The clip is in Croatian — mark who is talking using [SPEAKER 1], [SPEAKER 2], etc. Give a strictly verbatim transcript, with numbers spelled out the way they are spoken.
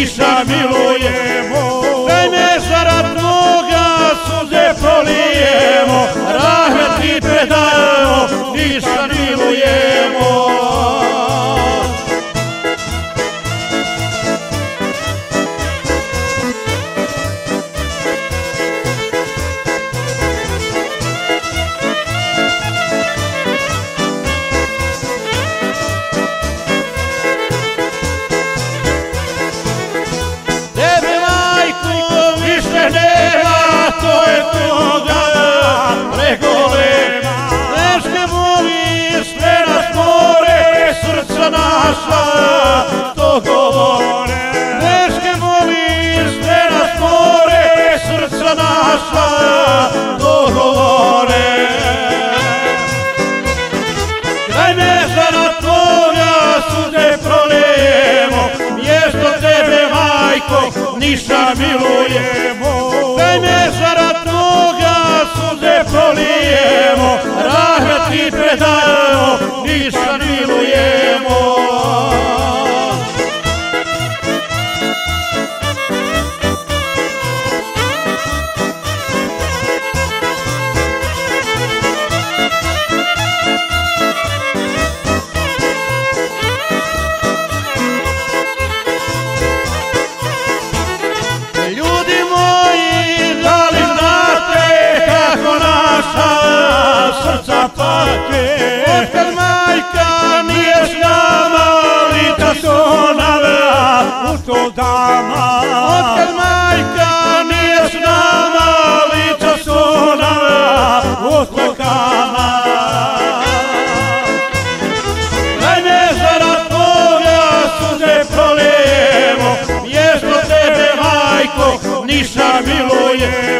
[SPEAKER 1] ništa milujemo. Daj me zarad tvoga suze prolijemo, rahmet ti predajemo, ništa milujemo. To govore, neške voli, sve nas more, srca naša, to govore. Daj me zarad tvoga suze prolijemo, mjesto tebe, majko, ništa milujemo. Daj me zarad tvoga suze prolijemo, rahmet ti predajemo, ništa milujemo. Srca pake, otkad majka nije s nama, lica su navela u to dama. Otkad majka nije s nama, lica su navela u to dama. Daj me zarad tvoga suze prolijemo, mjesto tebe, majko, ništa miluje.